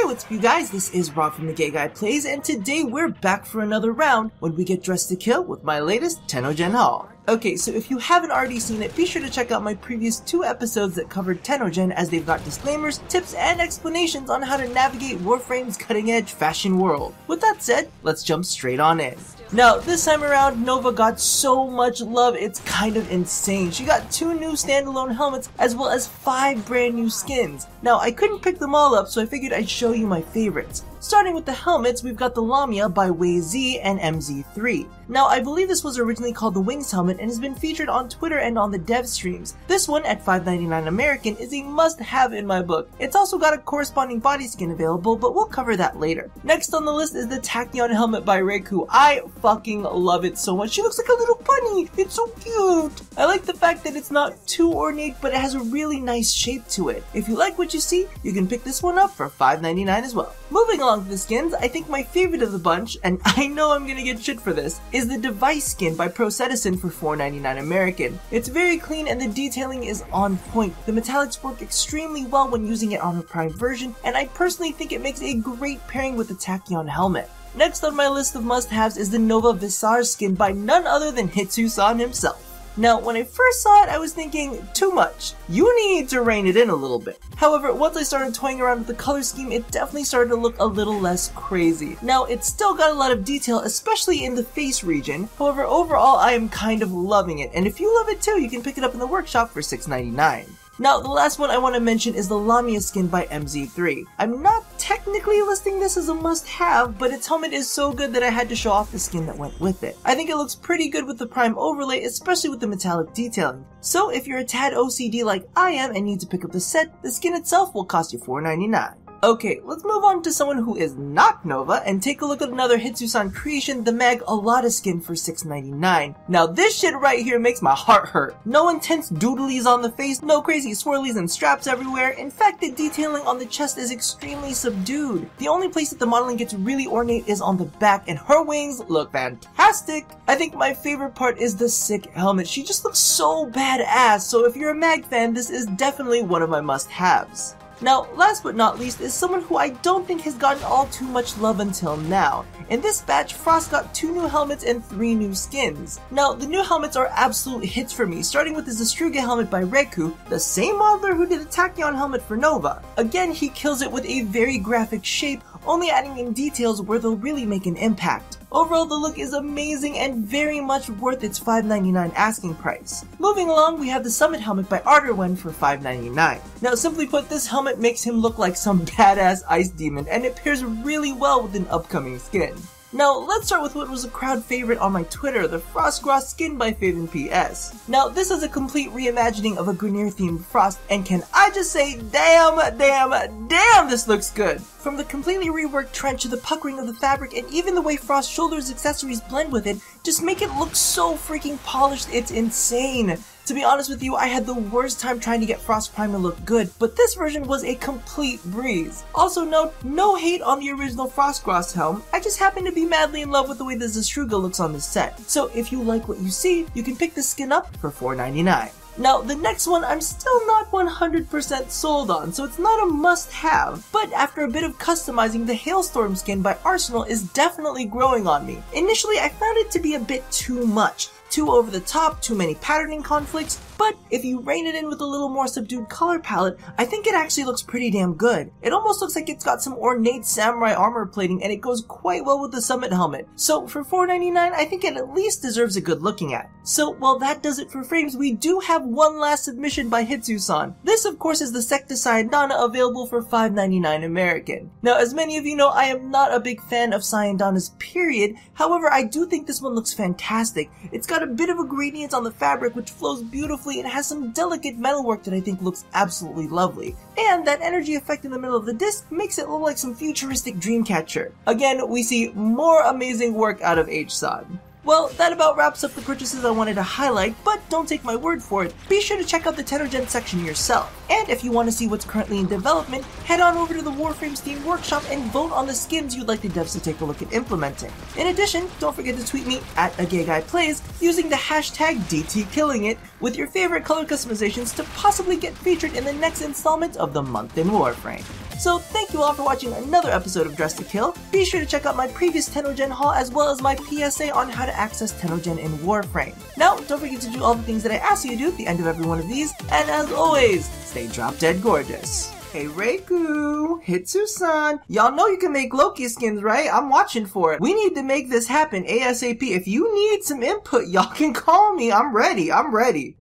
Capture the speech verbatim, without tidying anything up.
what's up you guys, this is Rob from The Gay Guy Plays, and today we're back for another round when we get dressed to kill with my latest Tennogen haul. Okay, so if you haven't already seen it, be sure to check out my previous two episodes that covered Tennogen, as they've got disclaimers, tips, and explanations on how to navigate Warframe's cutting-edge fashion world. With that said, let's jump straight on in. Now, this time around, Nova got so much love, it's kind of insane. She got two new standalone helmets, as well as five brand new skins. Now, I couldn't pick them all up, so I figured I'd show you my favorites. Starting with the helmets, we've got the Lamia by WayZ and M Z three. Now, I believe this was originally called the Wings helmet and has been featured on Twitter and on the dev streams. This one, at five ninety-nine American, is a must-have in my book. It's also got a corresponding body skin available, but we'll cover that later. Next on the list is the Tachyon helmet by Raikou. I fucking love it so much. She looks like a little bunny. It's so cute. I like the fact that it's not too ornate, but it has a really nice shape to it. If you like what you see, you can pick this one up for five ninety-nine as well. Moving along to the skins, I think my favorite of the bunch, and I know I'm gonna get shit for this, is the Device skin by ProCitizen for four ninety-nine American. It's very clean and the detailing is on point. The metallics work extremely well when using it on a Prime version, and I personally think it makes a great pairing with the Tachyon helmet. Next on my list of must-haves is the Nova Visage skin by none other than Hitsu-san himself. Now, when I first saw it, I was thinking, too much. You need to rein it in a little bit. However, once I started toying around with the color scheme, it definitely started to look a little less crazy. Now, it's still got a lot of detail, especially in the face region. However, overall, I am kind of loving it. And if you love it too, you can pick it up in the workshop for six ninety-nine. Now, the last one I want to mention is the Lamia skin by M Z three. I'm not technically listing this as a must-have, but its helmet is so good that I had to show off the skin that went with it. I think it looks pretty good with the Prime overlay, especially with the metallic detailing. So if you're a tad O C D like I am and need to pick up the set, the skin itself will cost you four ninety-nine. Okay, let's move on to someone who is not Nova and take a look at another Hitsu-san creation, the Mag Alada skin for six ninety-nine. Now this shit right here makes my heart hurt. No intense doodlies on the face, no crazy swirlies and straps everywhere. In fact, the detailing on the chest is extremely subdued. The only place that the modeling gets really ornate is on the back, and her wings look fantastic. I think my favorite part is the sick helmet. She just looks so badass, so if you're a Mag fan, this is definitely one of my must-haves. Now, last but not least is someone who I don't think has gotten all too much love until now. In this batch, Frost got two new helmets and three new skins. Now, the new helmets are absolute hits for me, starting with the Zestruga helmet by Raikou, the same modeler who did the Tachyon helmet for Nova. Again, he kills it with a very graphic shape, only adding in details where they'll really make an impact. Overall, the look is amazing and very much worth its five ninety-nine asking price. Moving along, we have the Summit helmet by Arterwen for five ninety-nine. Now, simply put, this helmet makes him look like some badass ice demon, and it pairs really well with an upcoming skin. Now, let's start with what was a crowd favorite on my Twitter, the Frostgross skin by Faven P S. Now, this is a complete reimagining of a Grineer-themed Frost, and can I just say, damn, damn, damn, this looks good! From the completely reworked trench to the puckering of the fabric, and even the way Frost's shoulders accessories blend with it, just make it look so freaking polished, it's insane! To be honest with you, I had the worst time trying to get Frost Prime to look good, but this version was a complete breeze. Also note, no hate on the original Frostgross helm, I just happen to be madly in love with the way the Zestruga looks on this set. So if you like what you see, you can pick the skin up for four ninety-nine. Now, the next one I'm still not one hundred percent sold on, so it's not a must-have, but after a bit of customizing, the Hailstorm skin by Arsenal is definitely growing on me. Initially, I found it to be a bit too much. Too over the top, too many patterning conflicts, but if you rein it in with a little more subdued color palette, I think it actually looks pretty damn good. It almost looks like it's got some ornate samurai armor plating, and it goes quite well with the Summit helmet. So for four ninety-nine, I think it at least deserves a good looking at. So while that does it for frames, we do have one last submission by Hitsu-san. This of course is the Secta Syandana, available for five ninety-nine American. Now, as many of you know, I am not a big fan of Syandanas period, however I do think this one looks fantastic. It's got a bit of a gradient on the fabric which flows beautifully and has some delicate metalwork that I think looks absolutely lovely. And that energy effect in the middle of the disc makes it look like some futuristic dreamcatcher. Again, we see more amazing work out of H-san. Well, that about wraps up the purchases I wanted to highlight, but don't take my word for it. Be sure to check out the Tennogen section yourself. And if you want to see what's currently in development, head on over to the Warframe Steam Workshop and vote on the skins you'd like the devs to take a look at implementing. In addition, don't forget to tweet me at A Gay Guy Plays using the hashtag D T Killing It with your favorite color customizations to possibly get featured in the next installment of the month in Warframe. So thank you all for watching another episode of Dressed to Kill. Be sure to check out my previous Tennogen haul as well as my P S A on how to access Tennogen in Warframe. Now, don't forget to do all the things that I ask you to do at the end of every one of these, and as always, stay drop dead gorgeous. Hey Reiku, Hitsu-san, y'all know you can make Loki skins, right? I'm watching for it. We need to make this happen ASAP. If you need some input, y'all can call me. I'm ready. I'm ready.